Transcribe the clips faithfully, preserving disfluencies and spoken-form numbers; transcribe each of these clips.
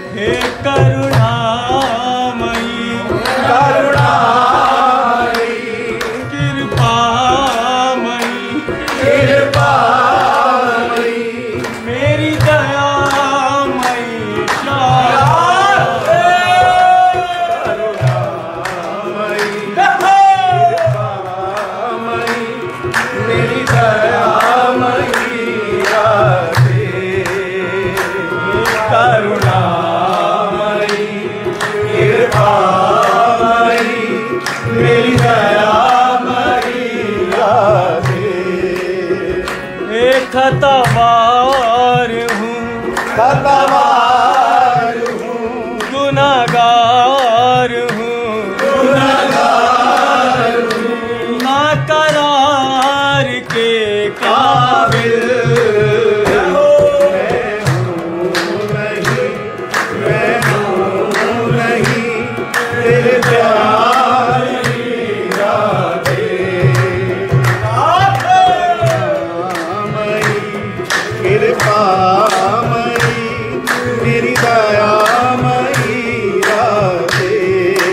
हे करुणामयी करुणामयी कृपामयी कृपामयी मेरी दयामयी करुणामयी कृपामयी मेरी दयामयी राधे करुणामयी कृपामयी मेरी दयामयी राधे एक खतावार हूँ खतावार हूँ गुनाहगार हूँ गुनहगार हूँ ना करार के काबिल मैं हूँ नहीं तेरे प्यारी राधे कृपामयी कृपामयी मेरी दयामयी राधे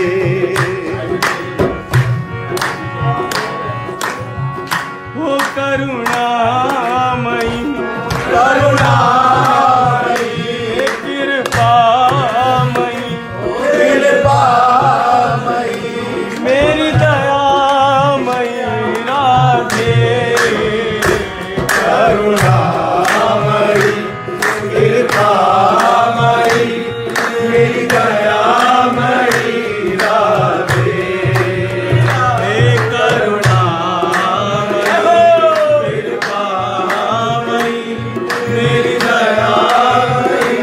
वो करुणामयी करुणामयी कृपामयी कृपामयी मेरी दयामयी राधे करुणामयी कृपामयी मेरी दयामयी राधे हे करुणामयी कृपामयी मेरी दयामयी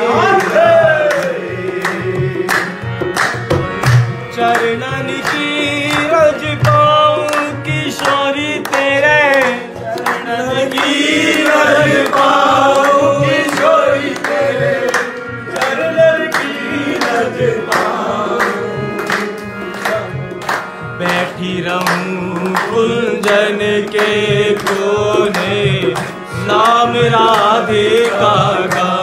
चरणन की रज पाऊं किशोरी तेरे चरणन की रज पाऊं किशोरी तेरे चरणन की रज पाऊं बैठी रहूं कुंजन के कोने नाम राधे का गा